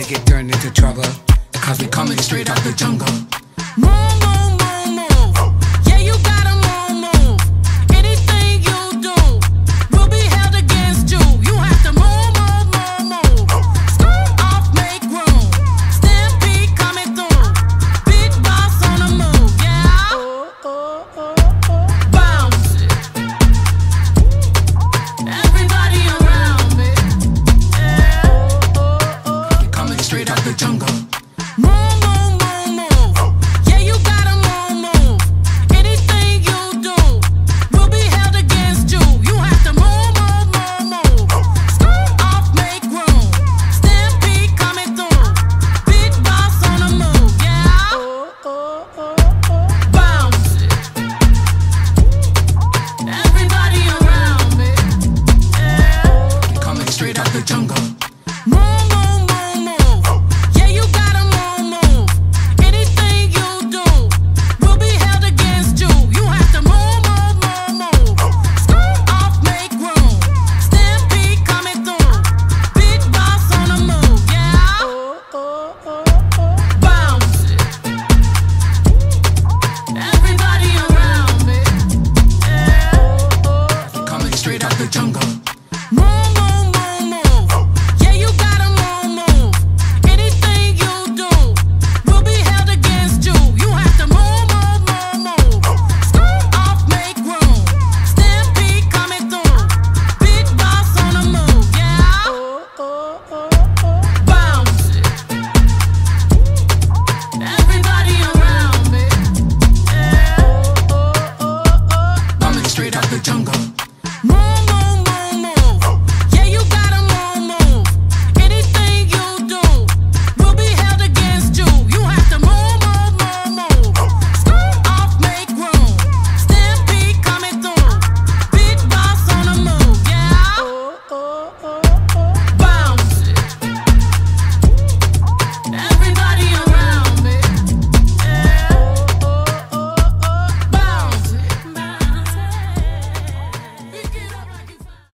get turned into trouble, cause we coming straight out the jungle. Move, move, move, move. Yeah, you gotta move, move. Anything you do will be held against you. You have to move, move, move, move. Scoot off, make room. Stampede coming through. Big boss on the move, yeah. Bounce it. Everybody around me, yeah. Coming straight out the jungle. Move, move, move, move. Yeah, you gotta move, move. Anything you do will be held against you. You have to move, move, move, move. Scoot off, make room. Stampede coming through. Big boss on the move, yeah. Bounce it. Everybody around me, yeah. Coming straight out the jungle.